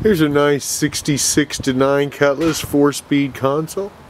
Here's a nice 66 to 9 Cutlass 4-speed console.